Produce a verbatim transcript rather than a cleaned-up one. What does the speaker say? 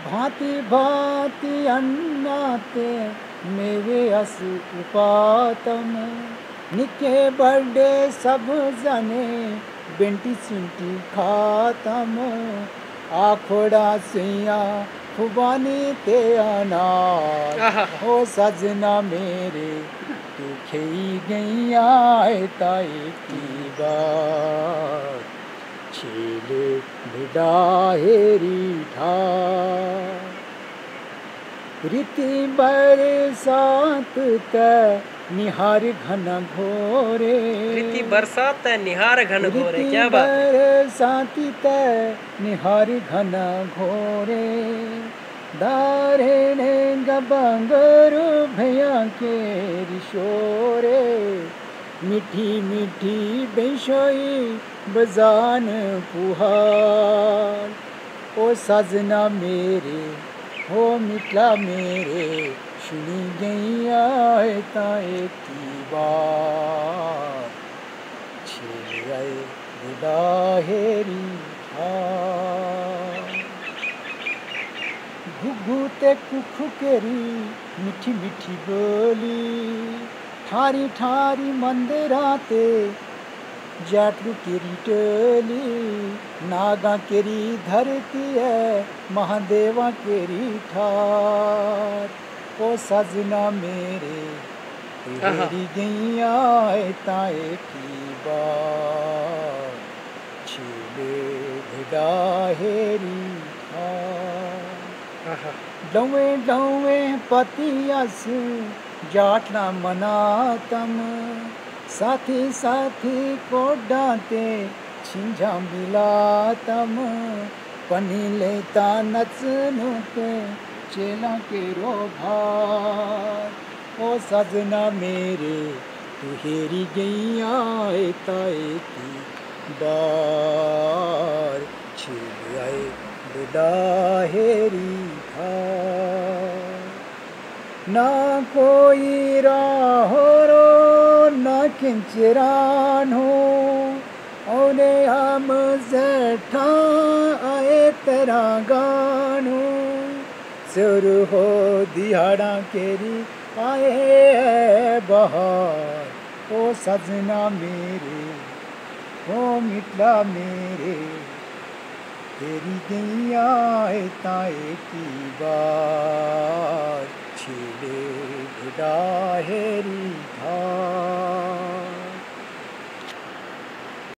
भांति भांति अन्नाते मेवे अस उपातम निके बड़े सब जने बेंटी चिंटी खातम आखोड़ा सिया खुबानी ते अनार हो सजना मेरे तू खेई गैया ताई की बात छेले बिडा हेरी ठार रीति बरसात त निहार घन घोरे रीति बरसात निहार घन घोरे क्या बात बरसात त निहार घन घोरे दारे ने गबंगरू भैया के रिशोरे मीठी मीठी बेशोई बजान पुहार ओ सजना मेरे हो मिटला मेरे सुनी गैया ताए की बात छेले आए बुदा हेरी घुघू ते कुखू केरी मीठी मीठी बोली ठारी ठारी मंदिराते जाटरू केरी टोली नागा केरी धरती है महादेवा केरी ठार ओ सजना मेरे तेरी गैया ताए की बात छेले भिड़ा हेरी ठार डौवे डौवे पतियास जाटना मनातम साथी साथी को डांते छिंझा मिलातम पनी लेता नचनु के चेला के रोभार ओ सजना मेरे तू हेरी गैया ताए की बार छेले आए बुदा हेरी ठार ना कोई राहो रो ना किंचरान हो औने हम जेठा आए तेरा गानो सुर हो दिहाड़ा केरी आए बहार ओ सजना मेरे ओ मिटला मेरे तेरी गैया ताए की बात छेले भिड़ा हेरी ठार।